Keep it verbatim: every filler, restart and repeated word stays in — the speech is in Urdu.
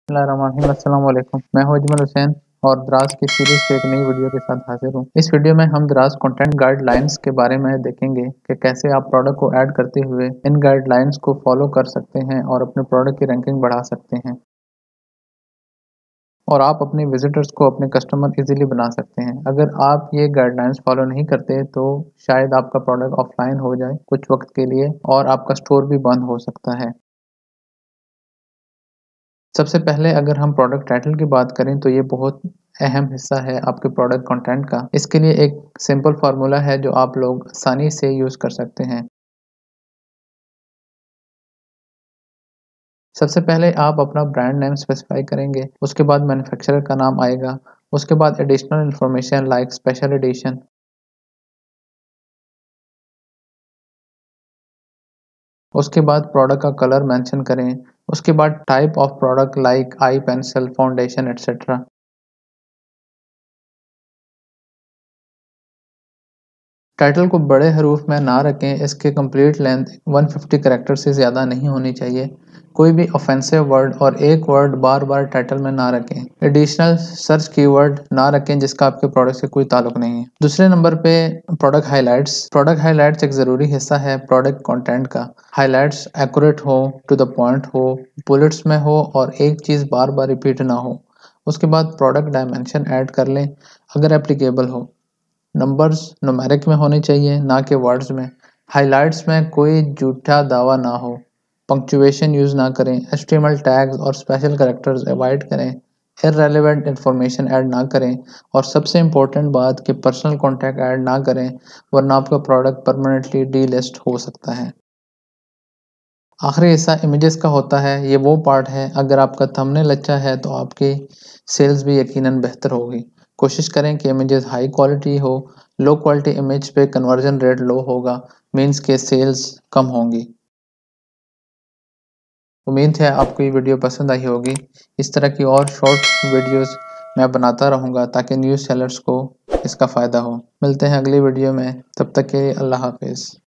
بسم اللہ الرحمن الرحیم۔ السلام علیکم، میں ہوں اجمل حسین اور دراز کی سیریز کے ایک نئی ویڈیو کے ساتھ حاضر ہوں۔ اس ویڈیو میں ہم دراز کنٹینٹ گائیڈ لائنز کے بارے میں دیکھیں گے کہ کیسے آپ پروڈکٹ کو ایڈ کرتے ہوئے ان گائیڈ لائنز کو فالو کر سکتے ہیں اور اپنے پروڈکٹ کی رینکنگ بڑھا سکتے ہیں، اور آپ اپنے وزٹرز کو اپنے کسٹمر ایزیلی بنا سکتے ہیں۔ اگر آپ یہ گائیڈ لائنز فالو نہیں کرتے تو شاید آپ کا پروڈکٹ آف لائن ہو جائے کچھ وقت کے لیے اور آپ کا اسٹور بھی بند ہو سکتا ہے۔ سب سے پہلے اگر ہم پروڈکٹ ٹائٹل کی بات کریں تو یہ بہت اہم حصہ ہے آپ کے پروڈکٹ کنٹینٹ کا۔ اس کے لیے ایک سمپل فارمولا ہے جو آپ لوگ آسانی سے یوز کر سکتے ہیں۔ سب سے پہلے آپ اپنا برانڈ نیم اسپیسیفائی کریں گے، اس کے بعد مینوفیکچرر کا نام آئے گا، اس کے بعد additional information like special edition, اس کے بعد پروڈکٹ کا کلر مینشن کریں، اس کے بعد type of product like eye pencil, foundation etcetera. Title کو بڑے حروف میں نہ رکھیں، اس کے کمپلیٹ لینتھ ایک سو پچاس کریکٹر سے زیادہ نہیں ہونی چاہیے۔ کوئی بھی آفینسو ورڈ اور ایک ورڈ بار بار ٹائٹل میں نہ رکھیں۔ ایڈیشنل سرچ کی ورڈ نہ رکھیں جس کا آپ کے پروڈکٹ سے کوئی تعلق نہیں ہے۔ دوسرے نمبر پہ product highlights. Product highlights ایک ضروری حصہ ہے پروڈکٹ کنٹینٹ کا۔ ہائی لائٹس ایکوریٹ ہو، ٹو دا پوائنٹ ہو، بلٹس میں ہو اور ایک چیز بار بار ریپیٹ نہ ہو۔ اس کے بعد پروڈکٹ ڈائمینشن ایڈ کر لیں اگر ایپلیکیبل ہو۔ نمبرز نومیرک میں ہونے چاہیے نہ کہ ورڈز میں۔ ہائی لائٹس میں کوئی جھوٹا دعویٰ نہ ہو۔ پنکچویشن یوز نہ کریں۔ H T M L tags اور اسپیشل کریکٹرز اوائڈ کریں۔ irrelevant انفارمیشن ایڈ نہ کریں، اور سب سے امپورٹنٹ بات کہ پرسنل کانٹیکٹ ایڈ نہ کریں ورنہ آپ کا پروڈکٹ پرماننٹلی ڈی لسٹ ہو سکتا ہے۔ آخری حصہ امیجز کا ہوتا ہے۔ یہ وہ پارٹ ہے اگر آپ کا تھمبنیل اچھا ہے تو آپ کی سیلز بھی یقیناً بہتر ہوگی۔ کوشش کریں کہ امیجز ہائی کوالٹی ہو۔ لو کوالٹی امیج پہ کنورژن ریٹ لو ہوگا، مینز کہ سیلز کم ہوں گی۔ امید ہے آپ کو یہ ویڈیو پسند آئی ہوگی۔ اس طرح کی اور شارٹ ویڈیوز میں بناتا رہوں گا تاکہ نیو سیلرز کو اس کا فائدہ ہو۔ ملتے ہیں اگلی ویڈیو میں، تب تک کے لیے اللہ حافظ۔